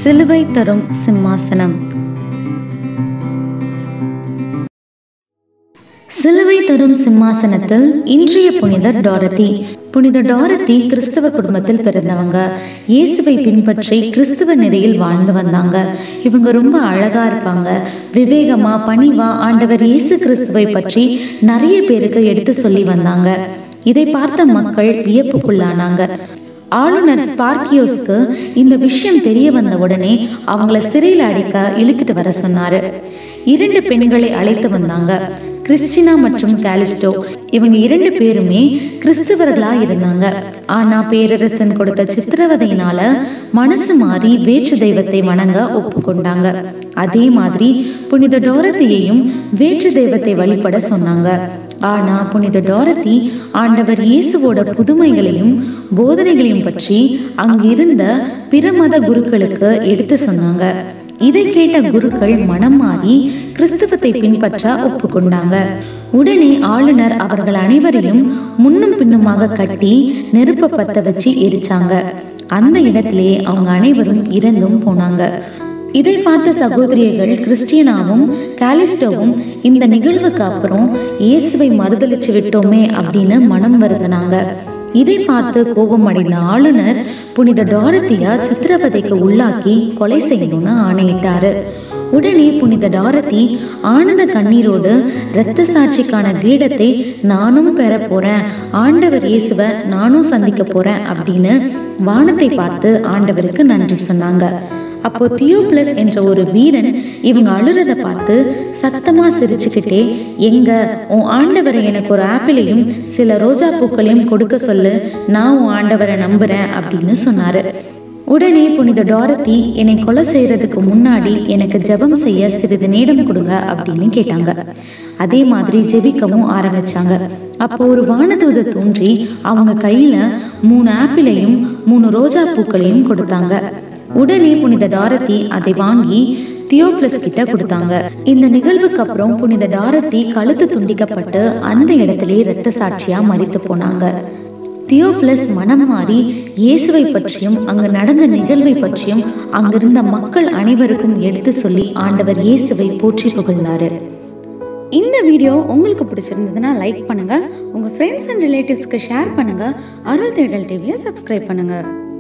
சிலுவை தரும் சிம்மாசனம். சிலுவை தரும் சிம்மாசனத்தில் இன்றைய புனிதர் டாரதி. புனித டாரதி கிறிஸ்தவ குடும்பத்தில் பிறந்தவங்க. இயேசுவை பின்பற்றி கிறிஸ்தவ நெறியில் வாழ்ந்து வந்தாங்க. இவங்க ரொம்ப அழகா இருப்பாங்க. விவேகமா பணிவா ஆண்டவர் இயேசு கிறிஸ்துவை பற்றி நிறைய பேருக்கு எடுத்து சொல்லி வந்தாங்க. இதை பார்த்த மக்கள் வியப்புக்குள்ளானாங்க. ஆளுநர் ஸ்பார்க்கியோஸ்க்கு இந்த விஷயம் தெரிய வந்த உடனே அவங்கள சிறையில் அடைக்க இழுத்துட்டு வர சொன்னாரு. 2 பெண்களை அழைத்து வந்தாங்க, கிறிஸ்டினா மற்றும் காலிஸ்டோ. இவங்க 2 பேருமே கிறிஸ்தவர்களா இருந்தாங்க. ஆனா பேரரசன் கொடுத்த சித்திரவதையினால மனசு மாறி வேற்று தெய்வத்தை வணங்க ஒப்புக்கொண்டாங்க. அதே மாதிரி புனித டாரதியையும் வேற்று தெய்வத்தை வழிபட சொன்னாங்க. ஆனா புனித டாரதி ஆண்டவர் இயேசுவோட புதுமைகளையும் போதனைகளையும் பற்றி அங்கு இருந்த பிற மத குருக்களுக்கு எடுத்து சொன்னாங்க. இதை கேட்ட குருக்கள் மனம் மாறி கிறிஸ்தவத்தை பின்பற்ற ஒப்புக்கொண்டாங்க. உடனே ஆளுநர் அவர்கள் அனைவரையும் முன்னும் பின்னுமாக கட்டி நெருப்ப பத்த வச்சு எரிச்சாங்க. அந்த இடத்திலே அவங்க அனைவரும் இறந்தும் போனாங்க. இதை பார்த்த சகோதரிகள் கிறிஸ்டியனாவும் காலிஸ்டோவும் இந்த நிகழ்வுக்கு அப்புறம் இயேசுவை மறுதலிச்சு விட்டோமே அப்படின்னு மனம் வருந்தினாங்க. இதை பார்த்து கோபம் அடைந்த ஆளுநர் புனித டாரதியா சித்திரவதைக்கு உள்ளாக்கி கொலை செய்யணும்னு ஆணையிட்டாரு. உடனே புனித டாரதி ஆனந்த கண்ணீரோடு இரத்த சாட்சிக்கான கிரீடத்தை நானும் பெற போறேன், ஆண்டவர் இயேசுவை நானும் சந்திக்க போறேன் அப்படின்னு வானத்தை பார்த்து ஆண்டவருக்கு நன்றி சொன்னாங்க. அப்போ தியோப்ளஸ் என்ற ஒரு வீரன் இவங்க அழுறத பார்த்து சத்தமா சிரிச்சுக்கிட்டே, எங்க உன் ஆண்டவரை எனக்கு ஒரு ஆப்பிளையும் சில ரோஜா பூக்களையும் கொடுக்க சொல்லு, நான் உன் ஆண்டவரை நம்புறேன் அப்படின்னு சொன்னாரு. உடனே புனித டாரதி என்னை கொலை செய்யறதுக்கு முன்னாடி எனக்கு ஜெபம் செய்ய சிறிது நேரம் கொடுங்க அப்படின்னு கேட்டாங்க. அதே மாதிரி ஜெபிக்கவும் ஆரம்பிச்சாங்க. அப்போ ஒரு வானதூத தோன்றி அவங்க கையில 3 ஆப்பிளையும் 3 ரோஜா பூக்களையும் கொடுத்தாங்க. உடனே புனித டாரதி அதை வாங்கி தியோப்ளஸ் கிட்ட கொடுத்தாங்க. இந்த நிகழ்வுக்கு அப்புறம் புனித டாரதி கழுத்து துண்டிக்கப்பட்டு அந்த இடத்திலே இரத்த சாட்சியா மரித்து போனாங்க. தியோப்ளஸ் மனம் மாறி இயேசுவை பற்றியும் அங்கு நடந்த நிகழ்வை பற்றியும் அங்கிருந்த மக்கள் அனைவருக்கும் எடுத்து சொல்லி ஆண்டவர் இயேசுவை போற்றி புகழ்ந்தாரு. இந்த வீடியோ உங்களுக்கு பிடிச்சிருந்ததுன்னா லைக் பண்ணுங்க, உங்க ஃப்ரெண்ட்ஸ் அண்ட் ரிலேட்டிவ்ஸ்க்கு ஷேர் பண்ணுங்க. அருள் தேடல் டிவியை சப்ஸ்கிரைப் பண்ணுங்க.